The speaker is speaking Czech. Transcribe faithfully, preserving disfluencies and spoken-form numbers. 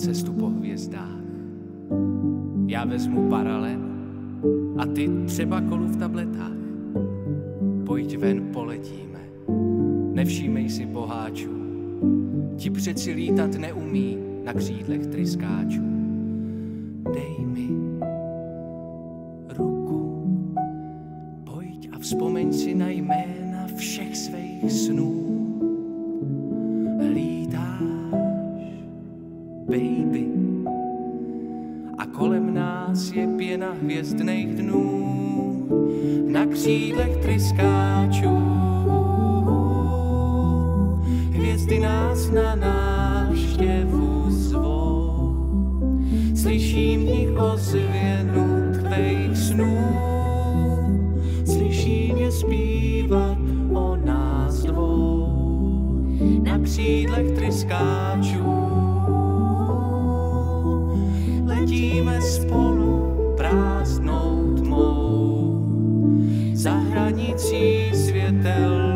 cestu po hvězdách. Já vezmu paralel a ty třeba kolu v tabletách. Pojď ven, poletíme, nevšímej si boháčů. Ti přeci lítat neumí na křídlech tryskáčů. Dej mi ruku, pojď a vzpomeň si na jména všech svých snů. Lítáš, baby, a kolem nás je pěna hvězdných dnů na křídlech tryskáčů. Hvězdy nás na návštěvu zvou, slyším v nich ozvěnu tvých snů, slyším je zpívat o nás dvou na křídlech tryskáčů. Letíme spolu prázdnou tmou za hranicí světel